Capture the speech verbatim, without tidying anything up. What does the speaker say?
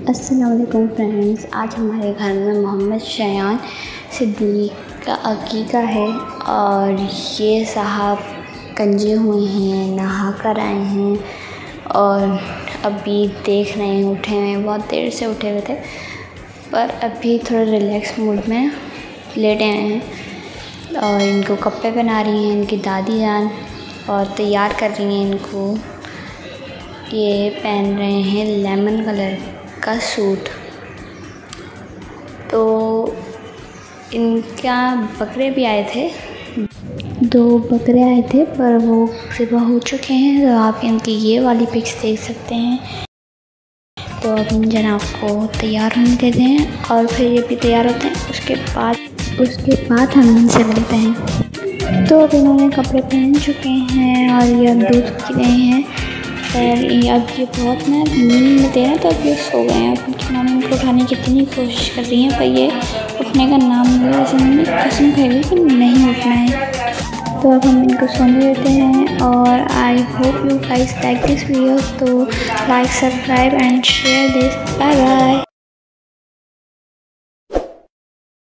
अस्सलाम वालेकुम फ्रेंड्स, आज हमारे घर में मोहम्मद शयान सिद्दीक का अकीका है और ये साहब गंजे हुए हैं, नहा कर आए हैं और अभी देख रहे हैं, उठे हुए हैं। बहुत देर से उठे हुए थे पर अभी थोड़ा रिलैक्स मूड में लेटे हैं और इनको कपड़े पहना रही हैं इनकी दादी जान और तैयार कर रही हैं इनको। ये पहन रहे हैं लेमन कलर का सूट। तो इनका बकरे भी आए थे, दो बकरे आए थे पर वो ज़िबा हो चुके हैं, तो आप इनकी ये वाली पिक्स देख सकते हैं। तो अब इन जनाब को तैयार होने देते हैं और फिर ये भी तैयार होते हैं। उसके बाद उसके बाद हम इनसे मिलते हैं। तो अब इन्होंने कपड़े पहन चुके हैं और ये अब दूध पी रहे हैं और ये अब ये बहुत ना नींद में थे ना, तो अब ये सो गए हैं। अब मम्मी इनको उठाने की इतनी कोशिश कर रही हैं पर ये उठने का नाम नहीं ले, उन्होंने कसम खाई हुई कि नहीं उठना है। तो अब हम इनको सोने देते हैं और I hope you guys like this video. तो like, subscribe and share this. Bye bye.